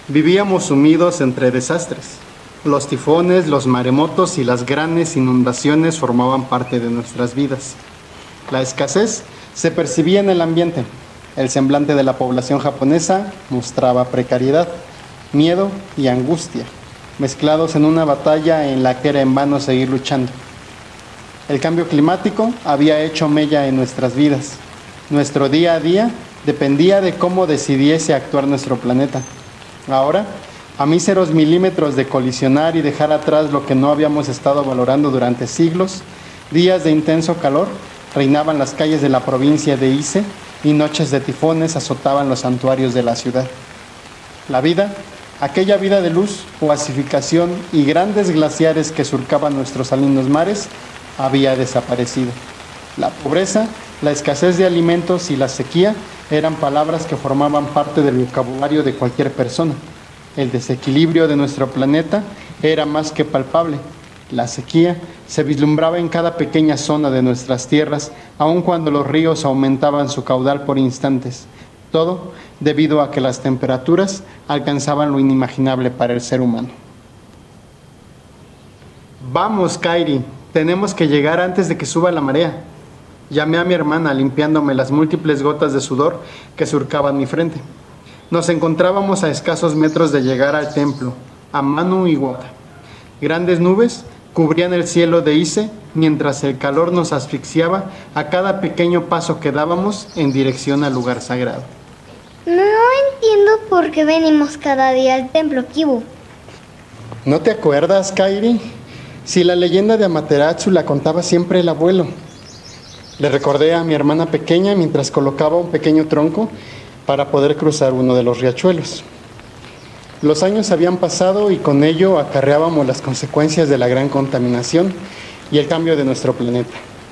Vivíamos sumidos entre desastres. Los tifones, los maremotos y las grandes inundaciones formaban parte de nuestras vidas. La escasez se percibía en el ambiente. El semblante de la población japonesa mostraba precariedad, miedo y angustia, mezclados en una batalla en la que era en vano seguir luchando. El cambio climático había hecho mella en nuestras vidas. Nuestro día a día dependía de cómo decidiese actuar nuestro planeta. Ahora, a míseros milímetros de colisionar y dejar atrás lo que no habíamos estado valorando durante siglos, días de intenso calor reinaban las calles de la provincia de Ise y noches de tifones azotaban los santuarios de la ciudad. La vida, aquella vida de luz, pacificación y grandes glaciares que surcaban nuestros salinos mares, había desaparecido. La pobreza, la escasez de alimentos y la sequía eran palabras que formaban parte del vocabulario de cualquier persona. El desequilibrio de nuestro planeta era más que palpable. La sequía se vislumbraba en cada pequeña zona de nuestras tierras, aun cuando los ríos aumentaban su caudal por instantes. Todo debido a que las temperaturas alcanzaban lo inimaginable para el ser humano. Vamos, Kairi, tenemos que llegar antes de que suba la marea. Llamé a mi hermana limpiándome las múltiples gotas de sudor que surcaban mi frente. Nos encontrábamos a escasos metros de llegar al templo, a Manu Iwata. Grandes nubes cubrían el cielo de Ise mientras el calor nos asfixiaba a cada pequeño paso que dábamos en dirección al lugar sagrado. No entiendo por qué venimos cada día al templo, Kibu. ¿No te acuerdas, Kairi? Si la leyenda de Amaterasu la contaba siempre el abuelo. Le recordé a mi hermana pequeña mientras colocaba un pequeño tronco para poder cruzar uno de los riachuelos. Los años habían pasado y con ello acarreábamos las consecuencias de la gran contaminación y el cambio de nuestro planeta.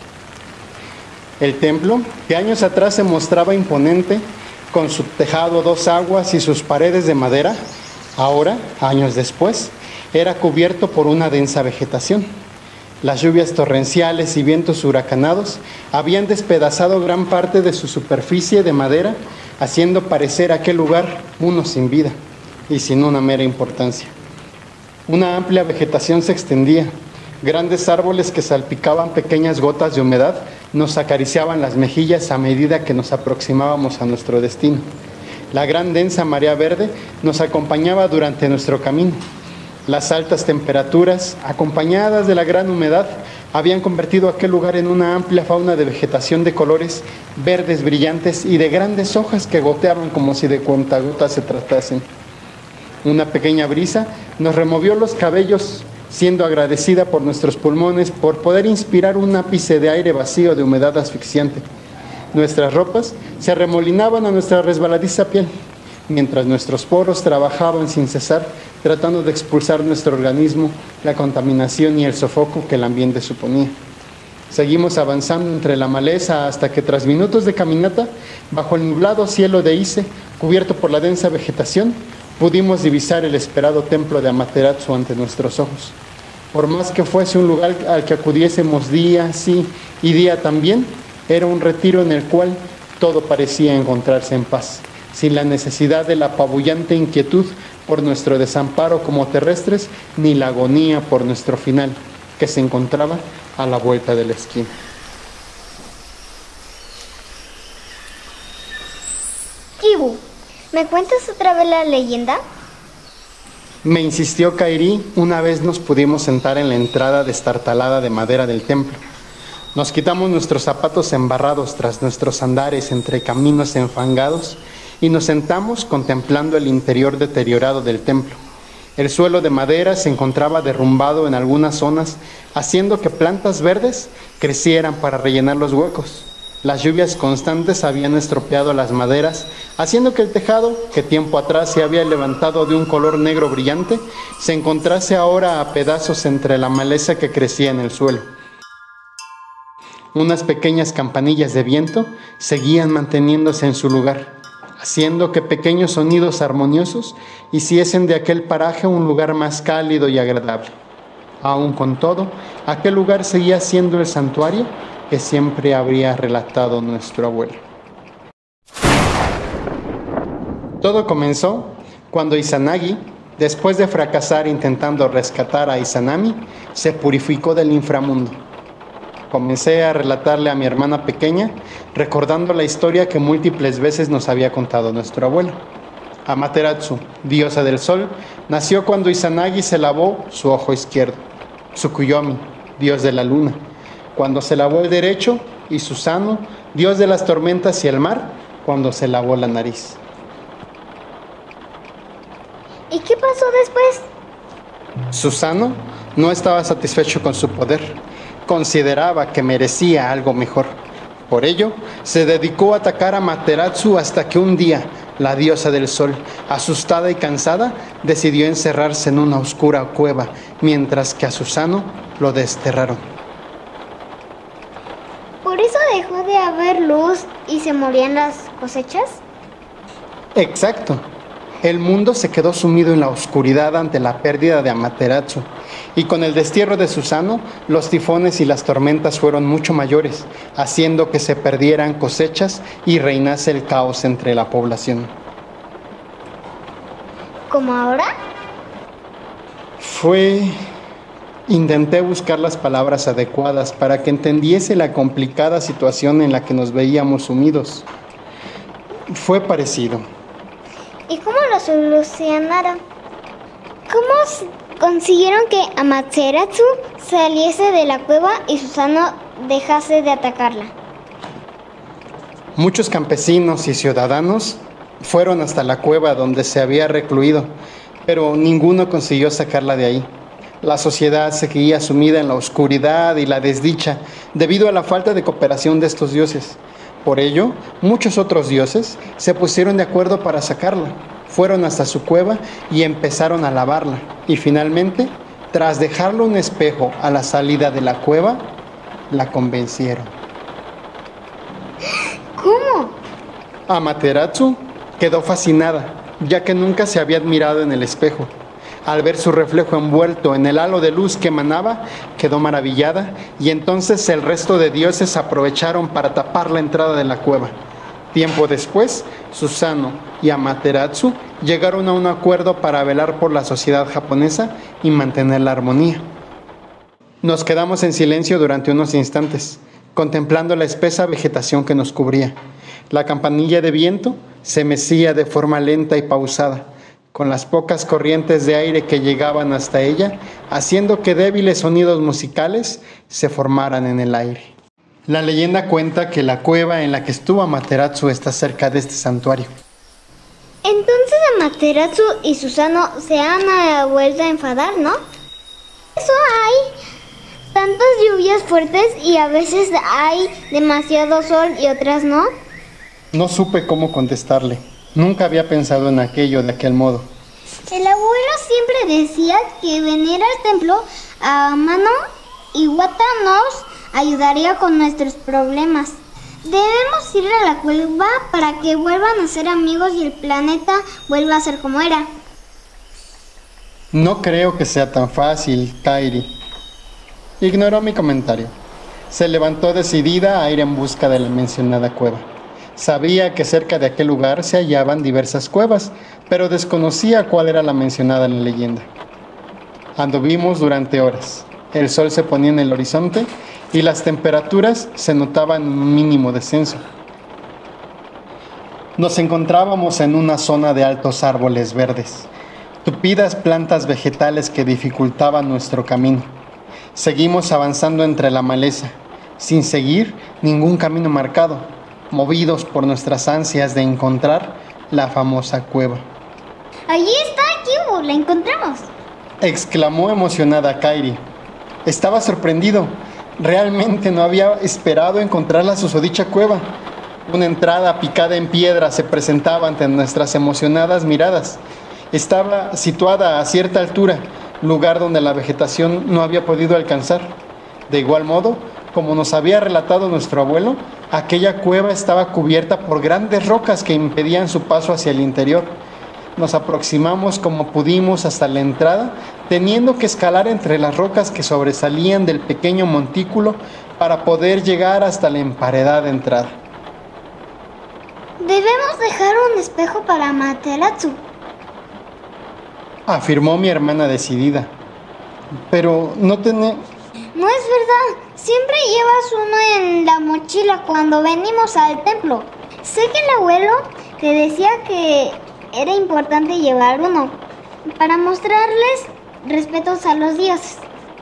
El templo, que años atrás se mostraba imponente, con su tejado a dos aguas y sus paredes de madera, ahora, años después, era cubierto por una densa vegetación. Las lluvias torrenciales y vientos huracanados habían despedazado gran parte de su superficie de madera, haciendo parecer aquel lugar uno sin vida y sin una mera importancia. Una amplia vegetación se extendía. Grandes árboles que salpicaban pequeñas gotas de humedad nos acariciaban las mejillas a medida que nos aproximábamos a nuestro destino. La gran densa marea verde nos acompañaba durante nuestro camino. Las altas temperaturas, acompañadas de la gran humedad, habían convertido aquel lugar en una amplia fauna de vegetación de colores verdes brillantes y de grandes hojas que goteaban como si de cuentagotas se tratasen. Una pequeña brisa nos removió los cabellos, siendo agradecida por nuestros pulmones por poder inspirar un ápice de aire vacío de humedad asfixiante. Nuestras ropas se arremolinaban a nuestra resbaladiza piel, mientras nuestros poros trabajaban sin cesar, tratando de expulsar nuestro organismo, la contaminación y el sofoco que el ambiente suponía. Seguimos avanzando entre la maleza hasta que tras minutos de caminata, bajo el nublado cielo de Ise, cubierto por la densa vegetación, pudimos divisar el esperado templo de Amaterasu ante nuestros ojos. Por más que fuese un lugar al que acudiésemos día sí y día también, era un retiro en el cual todo parecía encontrarse en paz, sin la necesidad de la apabullante inquietud por nuestro desamparo como terrestres, ni la agonía por nuestro final, que se encontraba a la vuelta de la esquina. Kibu, ¿me cuentas otra vez la leyenda? Me insistió Kairi. Una vez nos pudimos sentar en la entrada destartalada de madera del templo. Nos quitamos nuestros zapatos embarrados tras nuestros andares entre caminos enfangados y nos sentamos contemplando el interior deteriorado del templo. El suelo de madera se encontraba derrumbado en algunas zonas, haciendo que plantas verdes crecieran para rellenar los huecos. Las lluvias constantes habían estropeado las maderas, haciendo que el tejado, que tiempo atrás se había levantado de un color negro brillante, se encontrase ahora a pedazos entre la maleza que crecía en el suelo. Unas pequeñas campanillas de viento seguían manteniéndose en su lugar, haciendo que pequeños sonidos armoniosos hiciesen de aquel paraje un lugar más cálido y agradable. Aun con todo, aquel lugar seguía siendo el santuario que siempre habría relatado nuestro abuelo. Todo comenzó Cuando Izanagi, después de fracasar intentando rescatar a Izanami, se purificó del inframundo. Comencé a relatarle a mi hermana pequeña, recordando la historia que múltiples veces nos había contado nuestro abuelo. Amaterasu, diosa del sol, nació cuando Izanagi se lavó su ojo izquierdo. Tsukuyomi, dios de la luna, cuando se lavó el derecho, y Susano, dios de las tormentas y el mar, cuando se lavó la nariz. ¿Y qué pasó después? Susano no estaba satisfecho con su poder. Consideraba que merecía algo mejor. Por ello, se dedicó a atacar a Amaterasu hasta que un día, la diosa del sol, asustada y cansada, decidió encerrarse en una oscura cueva, mientras que a Susano lo desterraron. ¿Por eso dejó de haber luz y se morían las cosechas? Exacto. El mundo se quedó sumido en la oscuridad ante la pérdida de Amaterasu, y con el destierro de Susano, los tifones y las tormentas fueron mucho mayores, haciendo que se perdieran cosechas y reinase el caos entre la población. ¿Como ahora? Intenté buscar las palabras adecuadas para que entendiese la complicada situación en la que nos veíamos sumidos. Fue parecido. ¿Y cómo lo solucionaron? ¿Cómo consiguieron que Amaterasu saliese de la cueva y Susano dejase de atacarla? Muchos campesinos y ciudadanos fueron hasta la cueva donde se había recluido, pero ninguno consiguió sacarla de ahí. La sociedad seguía sumida en la oscuridad y la desdicha debido a la falta de cooperación de estos dioses. Por ello, muchos otros dioses se pusieron de acuerdo para sacarla. Fueron hasta su cueva y empezaron a lavarla. Y finalmente, tras dejarle un espejo a la salida de la cueva, la convencieron. ¿Cómo? Amaterasu quedó fascinada, ya que nunca se había admirado en el espejo. Al ver su reflejo envuelto en el halo de luz que emanaba, quedó maravillada, y entonces el resto de dioses aprovecharon para tapar la entrada de la cueva. Tiempo después, Susano y Amaterasu llegaron a un acuerdo para velar por la sociedad japonesa y mantener la armonía. Nos quedamos en silencio durante unos instantes, contemplando la espesa vegetación que nos cubría. La campanilla de viento se mecía de forma lenta y pausada, con las pocas corrientes de aire que llegaban hasta ella, haciendo que débiles sonidos musicales se formaran en el aire. La leyenda cuenta que la cueva en la que estuvo Amaterasu está cerca de este santuario. Entonces Amaterasu y Susano se han vuelto a enfadar, ¿no? Eso hay tantas lluvias fuertes y a veces hay demasiado sol y otras no. No supe cómo contestarle. Nunca había pensado en aquello de aquel modo. El abuelo siempre decía que venir al templo a Amano Iwata nos ayudaría con nuestros problemas. Debemos ir a la cueva para que vuelvan a ser amigos y el planeta vuelva a ser como era. No creo que sea tan fácil, Kairi. Ignoró mi comentario. Se levantó decidida a ir en busca de la mencionada cueva. Sabía que cerca de aquel lugar se hallaban diversas cuevas, pero desconocía cuál era la mencionada en la leyenda. Anduvimos durante horas. El sol se ponía en el horizonte y las temperaturas se notaban en un mínimo descenso. Nos encontrábamos en una zona de altos árboles verdes, tupidas plantas vegetales que dificultaban nuestro camino. Seguimos avanzando entre la maleza, sin seguir ningún camino marcado, movidos por nuestras ansias de encontrar la famosa cueva. ¡Allí está, Kibu! ¡La encontramos! Exclamó emocionada Kairi. Estaba sorprendido. Realmente no había esperado encontrar la susodicha cueva. Una entrada picada en piedra se presentaba ante nuestras emocionadas miradas. Estaba situada a cierta altura, lugar donde la vegetación no había podido alcanzar. De igual modo, como nos había relatado nuestro abuelo, aquella cueva estaba cubierta por grandes rocas que impedían su paso hacia el interior. Nos aproximamos como pudimos hasta la entrada, teniendo que escalar entre las rocas que sobresalían del pequeño montículo para poder llegar hasta la emparedada entrada. Debemos dejar un espejo para Amaterasu. afirmó mi hermana decidida. Pero no tenemos... No es verdad. Siempre llevas uno en la mochila cuando venimos al templo. Sé que el abuelo te decía que era importante llevar uno para mostrarles respetos a los dioses.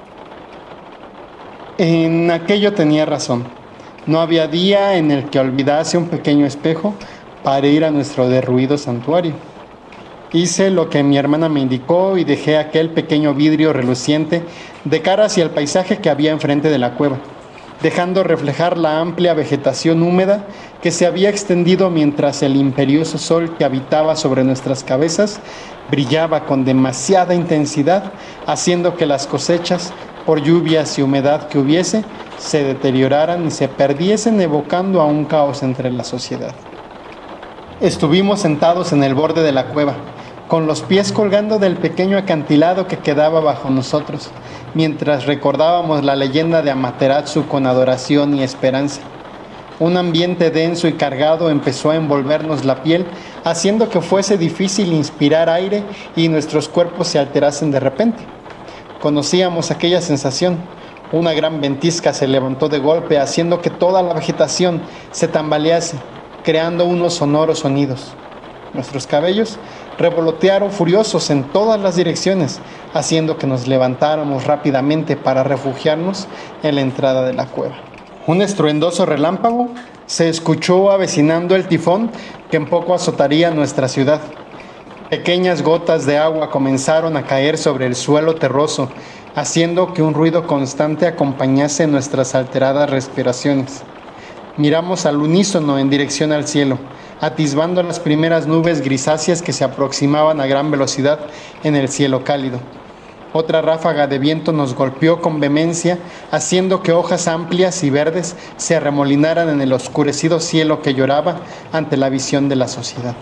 En aquello tenía razón. No había día en el que olvidase un pequeño espejo para ir a nuestro derruido santuario. Hice lo que mi hermana me indicó y dejé aquel pequeño vidrio reluciente de cara hacia el paisaje que había enfrente de la cueva, dejando reflejar la amplia vegetación húmeda que se había extendido mientras el imperioso sol que habitaba sobre nuestras cabezas brillaba con demasiada intensidad, haciendo que las cosechas, por lluvias y humedad que hubiese, se deterioraran y se perdiesen, evocando a un caos entre la sociedad. Estuvimos sentados en el borde de la cueva, con los pies colgando del pequeño acantilado que quedaba bajo nosotros, mientras recordábamos la leyenda de Amaterasu con adoración y esperanza. Un ambiente denso y cargado empezó a envolvernos la piel, haciendo que fuese difícil inspirar aire y nuestros cuerpos se alterasen de repente. Conocíamos aquella sensación. Una gran ventisca se levantó de golpe, haciendo que toda la vegetación se tambalease, creando unos sonoros sonidos. Nuestros cabellos revolotearon furiosos en todas las direcciones, haciendo que nos levantáramos rápidamente para refugiarnos en la entrada de la cueva. Un estruendoso relámpago se escuchó avecinando el tifón que en poco azotaría nuestra ciudad. Pequeñas gotas de agua comenzaron a caer sobre el suelo terroso, haciendo que un ruido constante acompañase nuestras alteradas respiraciones. Miramos al unísono en dirección al cielo, atisbando las primeras nubes grisáceas que se aproximaban a gran velocidad en el cielo cálido. Otra ráfaga de viento nos golpeó con vehemencia, haciendo que hojas amplias y verdes se arremolinaran en el oscurecido cielo que lloraba ante la visión de la sociedad.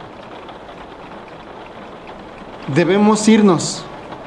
Debemos irnos.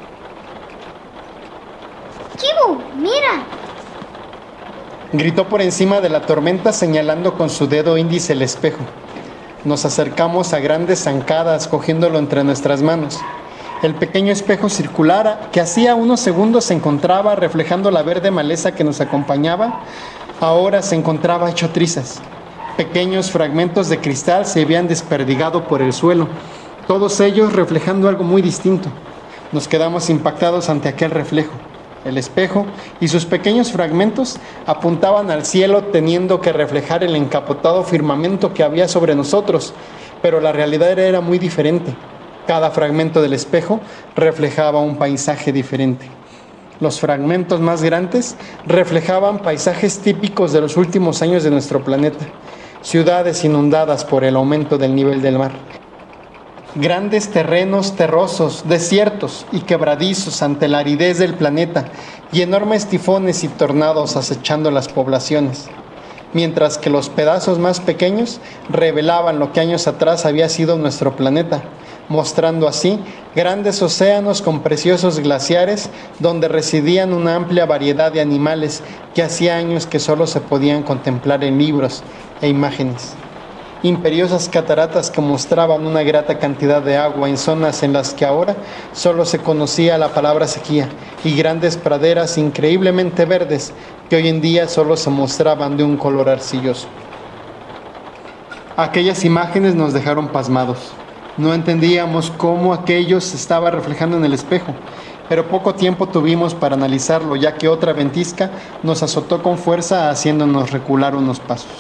¡Kibu, mira! Gritó por encima de la tormenta, señalando con su dedo índice el espejo. Nos acercamos a grandes zancadas, cogiéndolo entre nuestras manos. El pequeño espejo circular, que hacía unos segundos se encontraba reflejando la verde maleza que nos acompañaba, ahora se encontraba hecho trizas. Pequeños fragmentos de cristal se habían desperdigado por el suelo, todos ellos reflejando algo muy distinto. Nos quedamos impactados ante aquel reflejo. El espejo y sus pequeños fragmentos apuntaban al cielo, teniendo que reflejar el encapotado firmamento que había sobre nosotros, pero la realidad era muy diferente. Cada fragmento del espejo reflejaba un paisaje diferente. Los fragmentos más grandes reflejaban paisajes típicos de los últimos años de nuestro planeta, ciudades inundadas por el aumento del nivel del mar. Grandes terrenos terrosos, desiertos y quebradizos ante la aridez del planeta y enormes tifones y tornados acechando las poblaciones, mientras que los pedazos más pequeños revelaban lo que años atrás había sido nuestro planeta, mostrando así grandes océanos con preciosos glaciares donde residían una amplia variedad de animales que hacía años que solo se podían contemplar en libros e imágenes. Imperiosas cataratas que mostraban una grata cantidad de agua en zonas en las que ahora solo se conocía la palabra sequía, y grandes praderas increíblemente verdes que hoy en día solo se mostraban de un color arcilloso. Aquellas imágenes nos dejaron pasmados. No entendíamos cómo aquello se estaba reflejando en el espejo, pero poco tiempo tuvimos para analizarlo, ya que otra ventisca nos azotó con fuerza, haciéndonos recular unos pasos.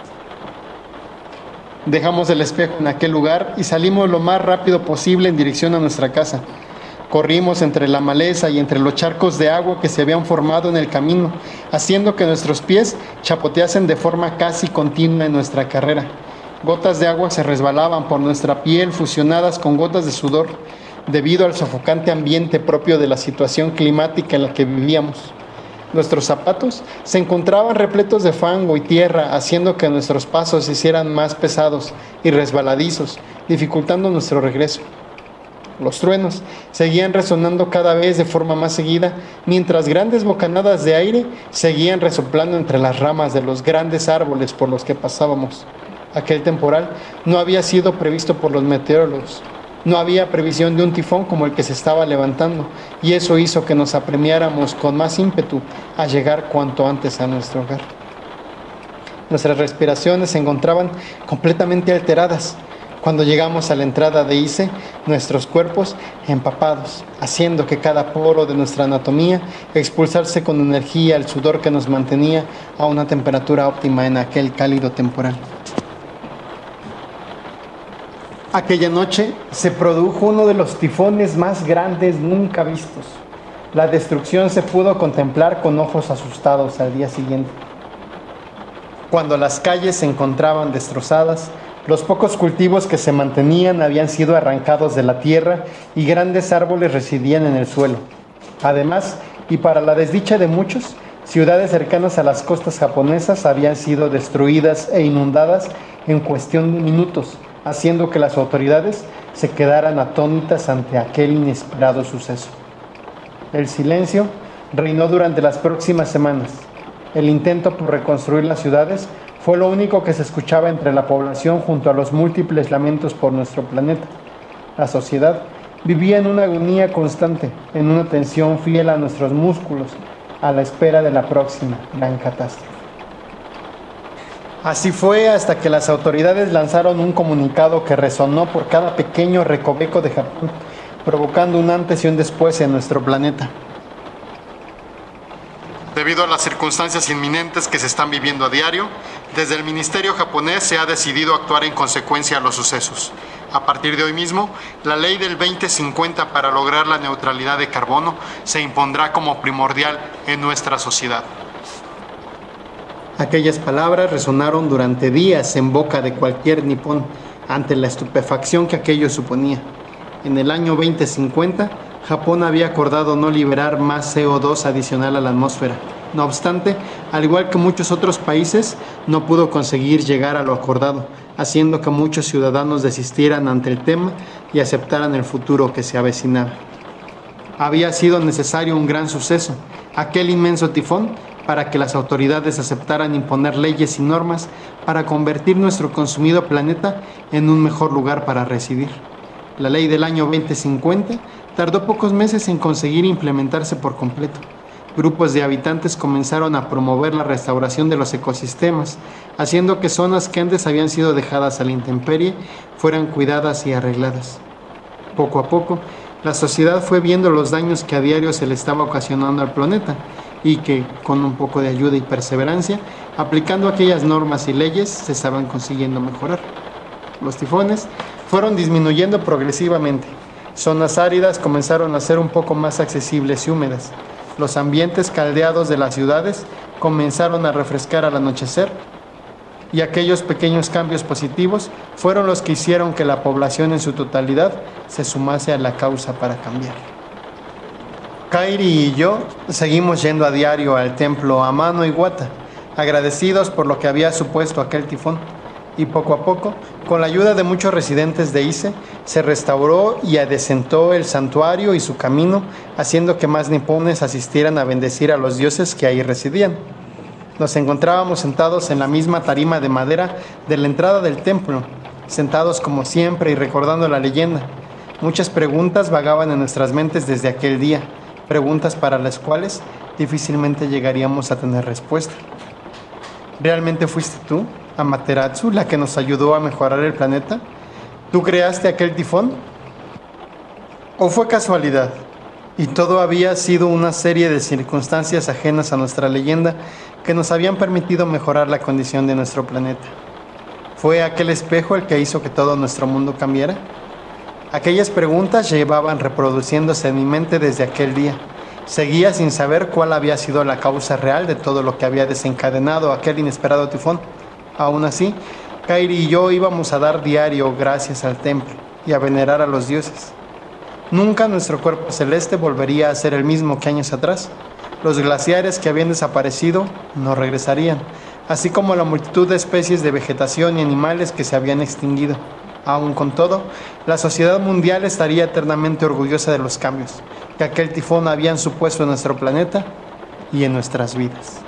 Dejamos el espejo en aquel lugar y salimos lo más rápido posible en dirección a nuestra casa. Corrimos entre la maleza y entre los charcos de agua que se habían formado en el camino, haciendo que nuestros pies chapoteasen de forma casi continua en nuestra carrera. Gotas de agua se resbalaban por nuestra piel, fusionadas con gotas de sudor, debido al sofocante ambiente propio de la situación climática en la que vivíamos. Nuestros zapatos se encontraban repletos de fango y tierra, haciendo que nuestros pasos se hicieran más pesados y resbaladizos, dificultando nuestro regreso. Los truenos seguían resonando cada vez de forma más seguida, mientras grandes bocanadas de aire seguían resoplando entre las ramas de los grandes árboles por los que pasábamos. Aquel temporal no había sido previsto por los meteorólogos. No había previsión de un tifón como el que se estaba levantando, y eso hizo que nos apremiáramos con más ímpetu a llegar cuanto antes a nuestro hogar. Nuestras respiraciones se encontraban completamente alteradas. Cuando llegamos a la entrada de Ise, nuestros cuerpos empapados, haciendo que cada poro de nuestra anatomía expulsarse con energía el sudor que nos mantenía a una temperatura óptima en aquel cálido temporal. Aquella noche se produjo uno de los tifones más grandes nunca vistos. La destrucción se pudo contemplar con ojos asustados al día siguiente. Cuando las calles se encontraban destrozadas, los pocos cultivos que se mantenían habían sido arrancados de la tierra y grandes árboles residían en el suelo. Además, y para la desdicha de muchos, ciudades cercanas a las costas japonesas habían sido destruidas e inundadas en cuestión de minutos, haciendo que las autoridades se quedaran atónitas ante aquel inesperado suceso. El silencio reinó durante las próximas semanas. El intento por reconstruir las ciudades fue lo único que se escuchaba entre la población junto a los múltiples lamentos por nuestro planeta. La sociedad vivía en una agonía constante, en una tensión fiel a nuestros músculos, a la espera de la próxima gran catástrofe. Así fue hasta que las autoridades lanzaron un comunicado que resonó por cada pequeño recoveco de Japón, provocando un antes y un después en nuestro planeta. Debido a las circunstancias inminentes que se están viviendo a diario, desde el Ministerio japonés se ha decidido actuar en consecuencia a los sucesos. A partir de hoy mismo, la ley del 2050 para lograr la neutralidad de carbono se impondrá como primordial en nuestra sociedad. Aquellas palabras resonaron durante días en boca de cualquier nipón ante la estupefacción que aquello suponía. En el año 2050, Japón había acordado no liberar más CO2 adicional a la atmósfera. No obstante, al igual que muchos otros países, no pudo conseguir llegar a lo acordado, haciendo que muchos ciudadanos desistieran ante el tema y aceptaran el futuro que se avecinaba. Había sido necesario un gran suceso, aquel inmenso tifón, para que las autoridades aceptaran imponer leyes y normas para convertir nuestro consumido planeta en un mejor lugar para residir. La ley del año 2050 tardó pocos meses en conseguir implementarse por completo. Grupos de habitantes comenzaron a promover la restauración de los ecosistemas, haciendo que zonas que antes habían sido dejadas a la intemperie fueran cuidadas y arregladas. Poco a poco, la sociedad fue viendo los daños que a diario se le estaba ocasionando al planeta y que, con un poco de ayuda y perseverancia, aplicando aquellas normas y leyes, se estaban consiguiendo mejorar. Los tifones fueron disminuyendo progresivamente. Zonas áridas comenzaron a ser un poco más accesibles y húmedas. Los ambientes caldeados de las ciudades comenzaron a refrescar al anochecer, y aquellos pequeños cambios positivos fueron los que hicieron que la población en su totalidad se sumase a la causa para cambiar. Kairi y yo seguimos yendo a diario al templo Amano Iwata, agradecidos por lo que había supuesto aquel tifón, y poco a poco, con la ayuda de muchos residentes de Ise, se restauró y adecentó el santuario y su camino, haciendo que más nipones asistieran a bendecir a los dioses que ahí residían. Nos encontrábamos sentados en la misma tarima de madera de la entrada del templo, sentados como siempre y recordando la leyenda. Muchas preguntas vagaban en nuestras mentes desde aquel día, preguntas para las cuales difícilmente llegaríamos a tener respuesta. ¿Realmente fuiste tú, Amaterasu, la que nos ayudó a mejorar el planeta? ¿Tú creaste aquel tifón? ¿O fue casualidad? Y todo había sido una serie de circunstancias ajenas a nuestra leyenda que nos habían permitido mejorar la condición de nuestro planeta. ¿Fue aquel espejo el que hizo que todo nuestro mundo cambiara? Aquellas preguntas llevaban reproduciéndose en mi mente desde aquel día. Seguía sin saber cuál había sido la causa real de todo lo que había desencadenado aquel inesperado tifón. Aún así, Kairi y yo íbamos a dar diario gracias al templo y a venerar a los dioses. Nunca nuestro cuerpo celeste volvería a ser el mismo que años atrás. Los glaciares que habían desaparecido no regresarían, así como la multitud de especies de vegetación y animales que se habían extinguido. Aún con todo, la sociedad mundial estaría eternamente orgullosa de los cambios que aquel tifón habían supuesto en nuestro planeta y en nuestras vidas.